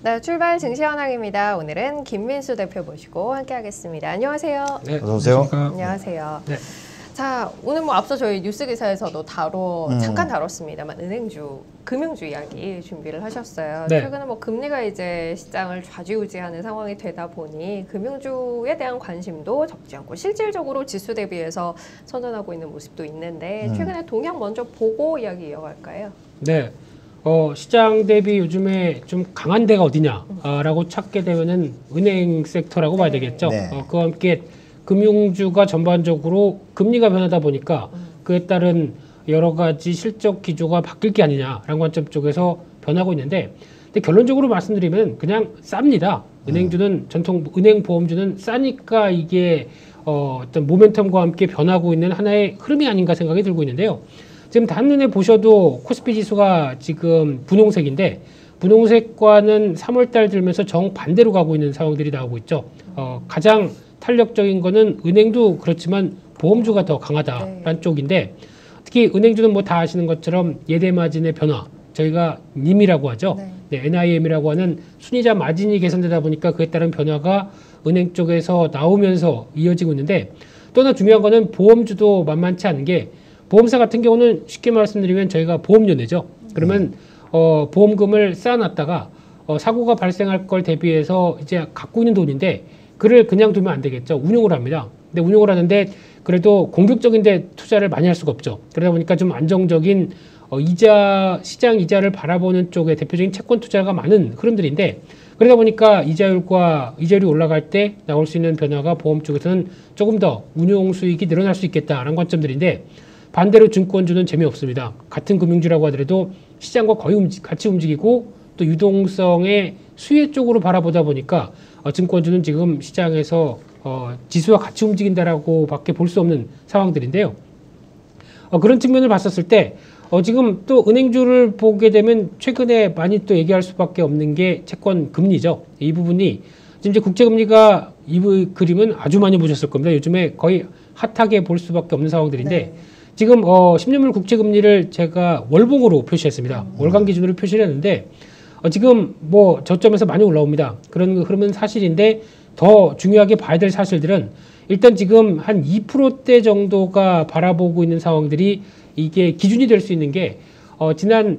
네, 출발 증시현황입니다. 오늘은 김민수 대표 모시고 함께하겠습니다. 안녕하세요. 네, 어서 오세요. 안녕하세요. 네. 자, 오늘 뭐 앞서 저희 뉴스 기사에서도 잠깐 다뤘습니다만 은행주, 금융주 이야기 준비를 하셨어요. 네. 최근에 뭐 금리가 이제 시장을 좌지우지하는 상황이 되다 보니 금융주에 대한 관심도 적지 않고 실질적으로 지수 대비해서 선전하고 있는 모습도 있는데 최근에 동향 먼저 보고 이야기 이어갈까요? 네. 시장 대비 요즘에 좀 강한 데가 어디냐라고 찾게 되면은 은행 섹터라고 봐야 되겠죠. 네. 그와 함께 금융주가 전반적으로 금리가 변하다 보니까 그에 따른 여러 가지 실적 기조가 바뀔 게 아니냐라는 관점 쪽에서 변하고 있는데, 근데 결론적으로 말씀드리면 그냥 쌉니다. 은행주는 전통 은행 보험주는 싸니까 이게 어떤 모멘텀과 함께 변하고 있는 하나의 흐름이 아닌가 생각이 들고 있는데요. 지금 한눈에 보셔도 코스피 지수가 지금 분홍색인데 분홍색과는 3월달 들면서 정반대로 가고 있는 상황들이 나오고 있죠. 가장 탄력적인 거는 은행도 그렇지만 보험주가 더 강하다라는 쪽인데, 특히 은행주는 뭐 다 아시는 것처럼 예대 마진의 변화, 저희가 님이라고 하죠. 네, NIM이라고 하는 순이자 마진이 개선되다 보니까 그에 따른 변화가 은행 쪽에서 나오면서 이어지고 있는데, 또 하나 중요한 거는 보험주도 만만치 않은 게, 보험사 같은 경우는 쉽게 말씀드리면 저희가 보험료내죠. 그러면 보험금을 쌓아놨다가 사고가 발생할 걸 대비해서 이제 갖고 있는 돈인데 그를 그냥 두면 안 되겠죠. 운용을 합니다. 근데 운용을 하는데 그래도 공격적인데 투자를 많이 할 수가 없죠. 그러다 보니까 좀 안정적인 시장 이자를 바라보는 쪽에 대표적인 채권 투자가 많은 흐름들인데, 그러다 보니까 이자율이 올라갈 때 나올 수 있는 변화가 보험 쪽에서는 조금 더 운용 수익이 늘어날 수 있겠다라는 관점들인데, 반대로 증권주는 재미없습니다. 같은 금융주라고 하더라도 시장과 거의 같이 움직이고 또 유동성의 수혜 쪽으로 바라보다 보니까 증권주는 지금 시장에서 지수와 같이 움직인다라고 밖에 볼 수 없는 상황들인데요. 그런 측면을 봤었을 때 지금 또 은행주를 보게 되면 최근에 많이 또 얘기할 수밖에 없는 게 채권 금리죠. 이 부분이 지금 이제 국제금리가 이 그림은 아주 많이 보셨을 겁니다. 요즘에 거의 핫하게 볼 수밖에 없는 상황들인데, 네. 지금 10년물 국채금리를 제가 월봉으로 표시했습니다. 월간 기준으로 표시를 했는데 지금 뭐 저점에서 많이 올라옵니다. 그런 흐름은 사실인데, 더 중요하게 봐야 될 사실들은 일단 지금 한 2%대 정도가 바라보고 있는 상황들이 이게 기준이 될 수 있는 게 지난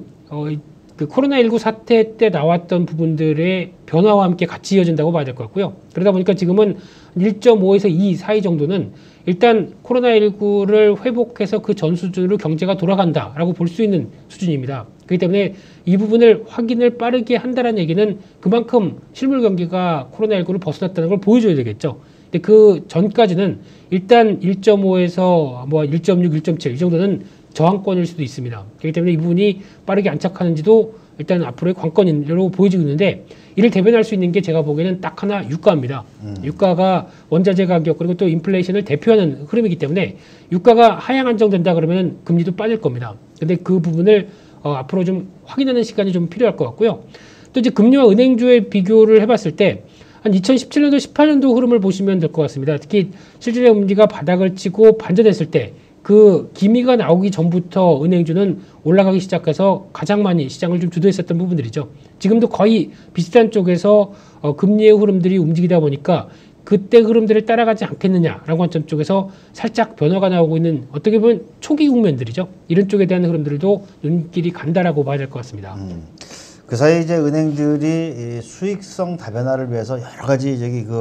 그 코로나19 사태 때 나왔던 부분들의 변화와 함께 같이 이어진다고 봐야 될 것 같고요. 그러다 보니까 지금은 1.5에서 2 사이 정도는 일단 코로나19를 회복해서 그 전 수준으로 경제가 돌아간다라고 볼 수 있는 수준입니다. 그렇기 때문에 이 부분을 확인을 빠르게 한다는 얘기는 그만큼 실물 경기가 코로나19를 벗어났다는 걸 보여줘야 되겠죠. 근데 그 전까지는 일단 1.5에서 뭐 1.6, 1.7 이 정도는 저항권일 수도 있습니다. 그렇기 때문에 이 부분이 빠르게 안착하는지도 일단 앞으로의 관건으로 보여지고 있는데, 이를 대변할 수 있는 게 제가 보기에는 딱 하나 유가입니다. 유가가 원자재 가격 그리고 또 인플레이션을 대표하는 흐름이기 때문에 유가가 하향 안정된다 그러면 금리도 빠질 겁니다. 근데 그 부분을 앞으로 좀 확인하는 시간이 좀 필요할 것 같고요. 또 이제 금리와 은행주의 비교를 해봤을 때 한 2017년도, 18년도 흐름을 보시면 될 것 같습니다. 특히 실질의 금리가 바닥을 치고 반전했을 때 그 기미가 나오기 전부터 은행주는 올라가기 시작해서 가장 많이 시장을 좀 주도했었던 부분들이죠. 지금도 거의 비슷한 쪽에서 금리의 흐름들이 움직이다 보니까 그때 흐름들을 따라가지 않겠느냐라는 관점 쪽에서 살짝 변화가 나오고 있는, 어떻게 보면 초기 국면들이죠. 이런 쪽에 대한 흐름들도 눈길이 간다라고 봐야 될 것 같습니다. 그 사이에 이제 은행들이 수익성 다변화를 위해서 여러 가지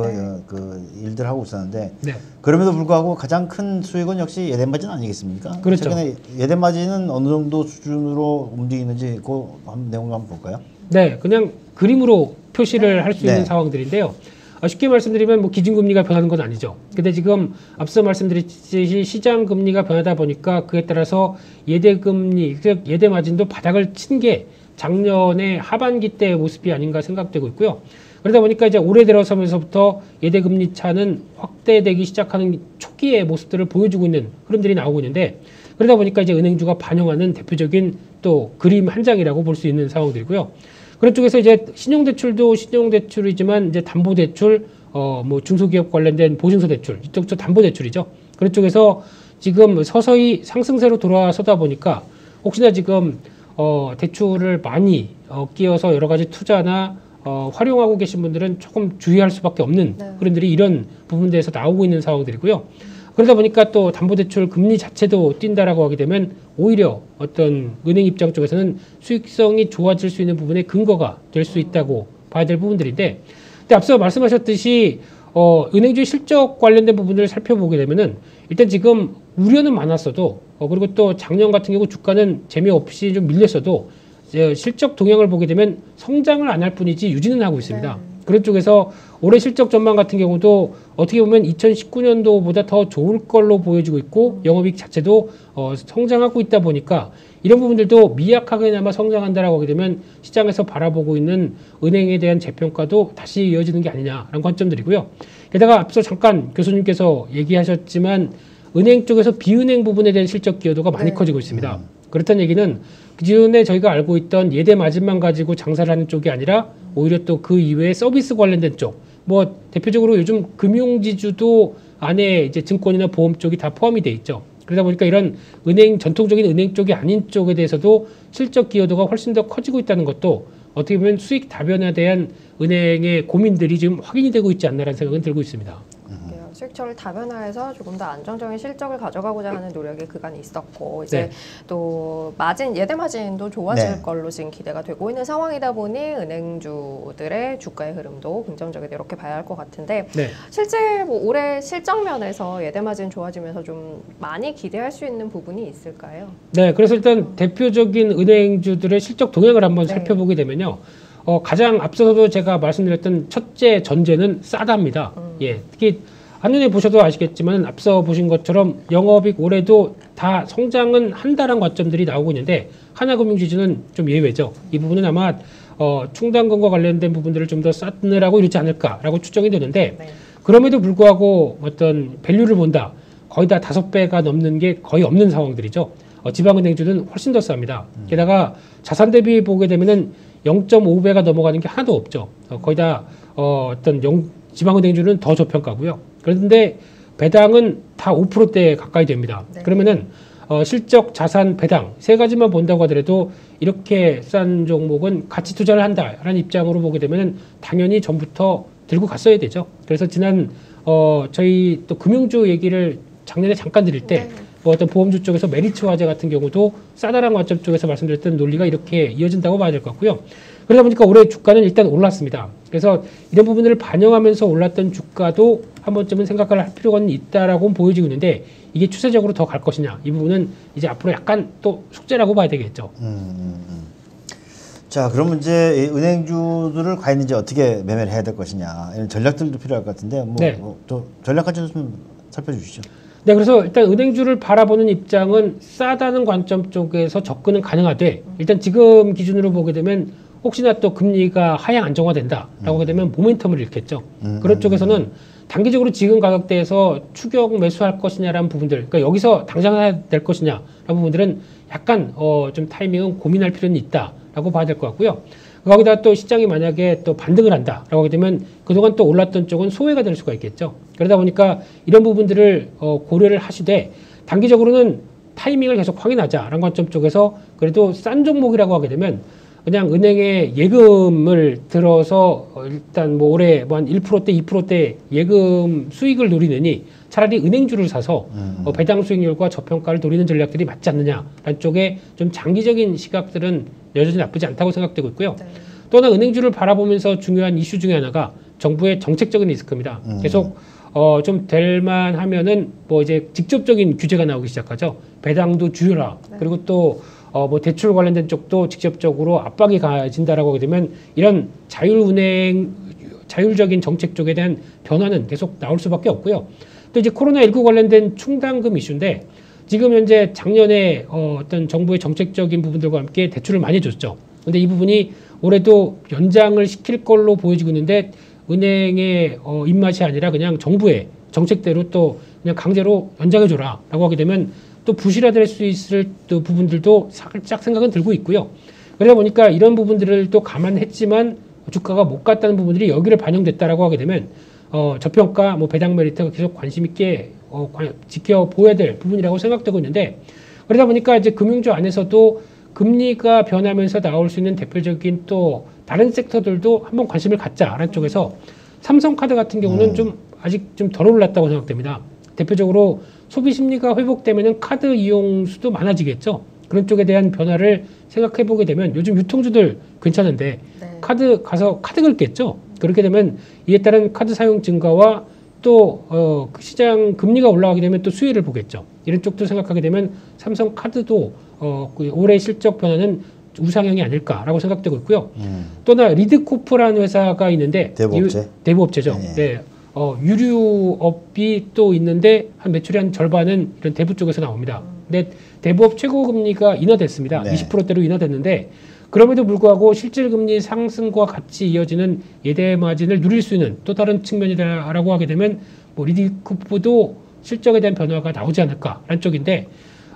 일들 하고 있었는데, 네. 그럼에도 불구하고 가장 큰 수익은 역시 예대 마진 아니겠습니까? 그렇죠. 최근에 예대 마진은 어느 정도 수준으로 움직이는지 그 내용을 한번 볼까요? 네, 그냥 그림으로 표시를 할 수 있는 상황들인데요. 쉽게 말씀드리면 뭐 기준금리가 변하는 건 아니죠. 근데 지금 앞서 말씀드렸듯이 시장 금리가 변하다 보니까 그에 따라서 예대금리, 예대 마진도 바닥을 친 게 작년에 하반기 때의 모습이 아닌가 생각되고 있고요. 그러다 보니까 이제 올해 들어서면서부터 예대금리 차는 확대되기 시작하는 초기의 모습들을 보여주고 있는 흐름들이 나오고 있는데, 그러다 보니까 이제 은행주가 반영하는 대표적인 또 그림 한 장이라고 볼 수 있는 상황들이고요. 그런 쪽에서 이제 신용대출도 신용대출이지만 이제 담보대출, 뭐 중소기업 관련된 보증서 대출, 이쪽도 담보대출이죠. 그런 쪽에서 지금 서서히 상승세로 돌아서다 보니까 혹시나 지금 대출을 많이 끼어서 여러 가지 투자나 활용하고 계신 분들은 조금 주의할 수밖에 없는 네. 흐름들이 이런 부분들에서 나오고 있는 상황들이고요. 그러다 보니까 또 담보대출 금리 자체도 뛴다라고 하게 되면 오히려 어떤 은행 입장 쪽에서는 수익성이 좋아질 수 있는 부분의 근거가 될 수 있다고 봐야 될 부분들인데, 근데 앞서 말씀하셨듯이 은행주의 실적 관련된 부분들을 살펴보게 되면은 일단 지금 우려는 많았어도 그리고 또 작년 같은 경우 주가는 재미없이 좀 밀렸어도 실적 동향을 보게 되면 성장을 안 할 뿐이지 유지는 하고 있습니다. 그런 쪽에서 올해 실적 전망 같은 경우도 어떻게 보면 2019년도보다 더 좋을 걸로 보여지고 있고 영업이익 자체도 성장하고 있다 보니까 이런 부분들도 미약하게나마 성장한다라고 하게 되면 시장에서 바라보고 있는 은행에 대한 재평가도 다시 이어지는 게 아니냐라는 관점들이고요. 게다가 앞서 잠깐 교수님께서 얘기하셨지만 은행 쪽에서 비은행 부분에 대한 실적 기여도가 많이 네. 커지고 있습니다. 그렇다는 얘기는 기존에 저희가 알고 있던 예대 마진만 가지고 장사를 하는 쪽이 아니라 오히려 또 그 이외에 서비스 관련된 쪽, 뭐 대표적으로 요즘 금융지주도 안에 이제 증권이나 보험 쪽이 다 포함이 돼 있죠. 그러다 보니까 이런 은행, 전통적인 은행 쪽이 아닌 쪽에 대해서도 실적 기여도가 훨씬 더 커지고 있다는 것도 어떻게 보면 수익 다변화에 대한 은행의 고민들이 지금 확인이 되고 있지 않나라는 생각은 들고 있습니다. 수익처를 다변화해서 조금 더 안정적인 실적을 가져가고자 하는 노력의 그간이 있었고 이제 네. 또 마진 예대 마진도 좋아질 네. 걸로 지금 기대가 되고 있는 상황이다 보니 은행주들의 주가의 흐름도 긍정적이다 이렇게 봐야 할 것 같은데 네. 실제 뭐 올해 실적 면에서 예대 마진 좋아지면서 좀 많이 기대할 수 있는 부분이 있을까요? 네, 그래서 일단 대표적인 은행주들의 실적 동향을 한번 네. 살펴보게 되면요. 가장 앞서서도 제가 말씀드렸던 첫째 전제는 싸답니다. 예, 특히 한눈에 보셔도 아시겠지만 앞서 보신 것처럼 영업이익 올해도 다 성장은 한다는 관점들이 나오고 있는데 하나금융지주는 좀 예외죠. 이 부분은 아마 충당금과 관련된 부분들을 좀 더 쌓느라고 이러지 않을까라고 추정이 되는데 네. 그럼에도 불구하고 어떤 밸류를 본다. 거의 다 5배가 넘는 게 거의 없는 상황들이죠. 지방은행주는 훨씬 더 쌉니다. 게다가 자산 대비 보게 되면은 0.5배가 넘어가는 게 하나도 없죠. 거의 다 지방은행주는 더 저평가고요. 그런데 배당은 다 5%대 가까이 됩니다. 네. 그러면은 실적, 자산, 배당 세 가지만 본다고 하더라도 이렇게 싼 종목은 가치 투자를 한다라는 입장으로 보게 되면은 당연히 전부터 들고 갔어야 되죠. 그래서 지난 저희 또 금융주 얘기를 작년에 잠깐 드릴 때 네. 뭐 어떤 보험주 쪽에서 메리츠 화재 같은 경우도 싸다라는 관점 쪽에서 말씀드렸던 논리가 이렇게 이어진다고 봐야 될 것 같고요. 그러다 보니까 올해 주가는 일단 올랐습니다. 그래서 이런 부분들을 반영하면서 올랐던 주가도 한 번쯤은 생각을 할 필요가 있다라고 보여지고 있는데 이게 추세적으로 더 갈 것이냐 이 부분은 이제 앞으로 약간 또 숙제라고 봐야 되겠죠. 자, 그러면 이제 이 은행주들을 과연 이제 어떻게 매매를 해야 될 것이냐 이런 전략들도 필요할 것 같은데 네. 또 전략까지 좀 살펴주시죠. 네, 그래서 일단 은행주를 바라보는 입장은 싸다는 관점 쪽에서 접근은 가능하되 일단 지금 기준으로 보게 되면 혹시나 또 금리가 하향 안정화된다라고 하게 되면 모멘텀을 잃겠죠. 그런 쪽에서는 단기적으로 지금 가격대에서 추격 매수할 것이냐라는 부분들, 그러니까 여기서 당장 해야 될 것이냐라는 부분들은 약간 좀 타이밍은 고민할 필요는 있다라고 봐야 될 것 같고요. 거기다 또 시장이 만약에 또 반등을 한다라고 하게 되면 그동안 또 올랐던 쪽은 소외가 될 수가 있겠죠. 그러다 보니까 이런 부분들을 고려를 하시되 단기적으로는 타이밍을 계속 확인하자라는 관점 쪽에서 그래도 싼 종목이라고 하게 되면 그냥 은행에 예금을 들어서 일단 뭐 올해 뭐 한 1%대 2%대 예금 수익을 노리느니 차라리 은행주를 사서 배당 수익률과 저평가를 노리는 전략들이 맞지 않느냐라는 쪽에 좀 장기적인 시각들은 여전히 나쁘지 않다고 생각되고 있고요. 네. 또 하나 은행주를 바라보면서 중요한 이슈 중에 하나가 정부의 정책적인 리스크입니다. 계속 좀 될만 하면은 뭐 이제 직접적인 규제가 나오기 시작하죠. 배당도 줄여라. 네. 그리고 또 뭐 대출 관련된 쪽도 직접적으로 압박이 가진다라고 하게 되면 이런 자율적인 정책 쪽에 대한 변화는 계속 나올 수밖에 없고요. 또 이제 코로나19 관련된 충당금 이슈인데 지금 현재 작년에 어떤 정부의 정책적인 부분들과 함께 대출을 많이 줬죠. 근데 이 부분이 올해도 연장을 시킬 걸로 보여지고 있는데 은행의 입맛이 아니라 그냥 정부의 정책대로 또 그냥 강제로 연장해줘라라고 하게 되면 또 부실화될 수 있을 또 부분들도 살짝 생각은 들고 있고요. 그러다 보니까 이런 부분들을 또 감안했지만 주가가 못 갔다는 부분들이 여기를 반영됐다라고 하게 되면 저평가, 뭐 배당 메리트가 계속 관심 있게 지켜보아야 될 부분이라고 생각되고 있는데 그러다 보니까 이제 금융주 안에서도 금리가 변하면서 나올 수 있는 대표적인 또 다른 섹터들도 한번 관심을 갖자라는 쪽에서 삼성카드 같은 경우는 좀 아직 좀 덜 올랐다고 생각됩니다. 대표적으로 소비 심리가 회복되면은 카드 이용 수도 많아지겠죠. 그런 쪽에 대한 변화를 생각해 보게 되면 요즘 유통주들 괜찮은데 네. 카드 가서 카드 긁겠죠. 그렇게 되면 이에 따른 카드 사용 증가와 또 그 시장 금리가 올라가게 되면 또 수혜를 보겠죠. 이런 쪽도 생각하게 되면 삼성카드도 그 올해 실적 변화는 우상향이 아닐까라고 생각되고 있고요. 또나 리드코프라는 회사가 있는데 대부업체? 대부업체죠. 네. 네. 유류업이 또 있는데 한 매출의 한 절반은 이런 대부 쪽에서 나옵니다. 근데 대부업 최고 금리가 인하됐습니다. 네. 20%대로 인하됐는데 그럼에도 불구하고 실질 금리 상승과 같이 이어지는 예대 마진을 누릴 수 있는 또 다른 측면이다라고 하게 되면 뭐 리드코프도 실적에 대한 변화가 나오지 않을까라는 쪽인데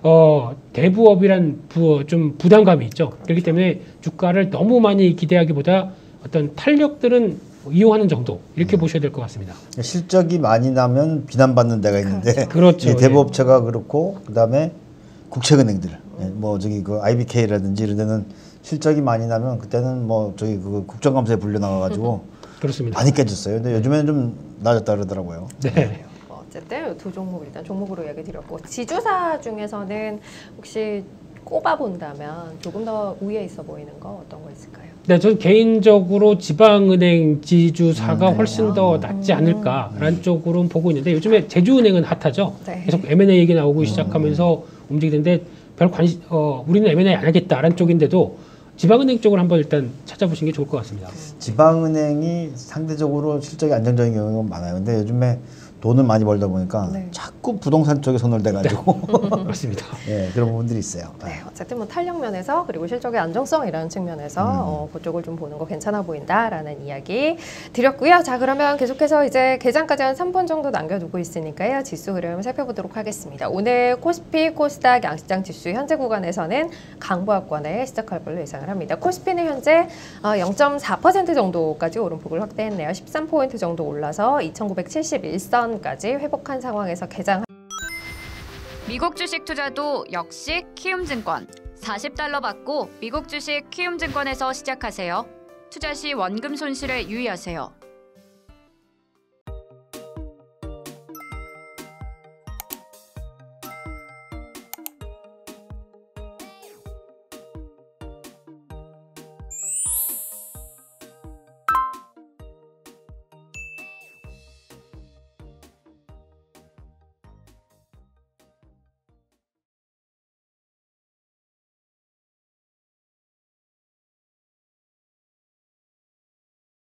대부업이란 좀 부담감이 있죠. 그렇기 때문에 주가를 너무 많이 기대하기보다 어떤 탄력들은 이용하는 정도 이렇게 보셔야 될 것 같습니다. 실적이 많이 나면 비난받는 데가 있는데 그렇죠. 이 대부업체가 그렇고 그다음에 국책은행들 뭐 저기 그 IBK라든지 이런 데는 실적이 많이 나면 그때는 뭐 저기 그 국정감사에 불려 나가가지고 그렇습니다. 많이 깨졌어요. 근데 요즘에는 좀 나아졌다 그러더라고요. 네. 어쨌든 두 종목 일단 종목으로 얘기 드렸고 지주사 중에서는 혹시 꼽아본다면 조금 더 우위에 있어 보이는 거 어떤 거 있을까요? 네, 저는 개인적으로 지방은행 지주사가 훨씬 더 낫지 않을까라는 쪽으로 보고 있는데 요즘에 제주은행은 핫하죠. 네. 계속 M&A 얘기 나오고 시작하면서 움직이는데 별 관심, 우리는 M&A 안 하겠다라는 쪽인데도 지방은행 쪽을 한번 일단 찾아보시는 게 좋을 것 같습니다. 지방은행이 상대적으로 실적이 안정적인 경우가 많아요. 근데 요즘에 돈을 많이 벌다 보니까 네. 자꾸 부동산 쪽에 손을 대가지고 맞습니다. 네, 그런 부분들이 있어요. 네, 어쨌든 뭐 탄력 면에서 그리고 실적의 안정성이라는 측면에서 그쪽을 좀 보는 거 괜찮아 보인다라는 이야기 드렸고요. 자, 그러면 계속해서 이제 개장까지 한 3분 정도 남겨두고 있으니까요. 지수 흐름 살펴보도록 하겠습니다. 오늘 코스피, 코스닥 양시장 지수 현재 구간에서는 강보합권에 시작할 걸로 예상을 합니다. 코스피는 현재 0.4% 정도까지 오름폭을 확대했네요. 13포인트 정도 올라서 2,971선까지 회복한 상황에서 개장. 미국 주식 투자도 역시 키움증권. 40달러 받고 미국 주식 키움증권에서 시작하세요. 투자 시 원금 손실에 유의하세요.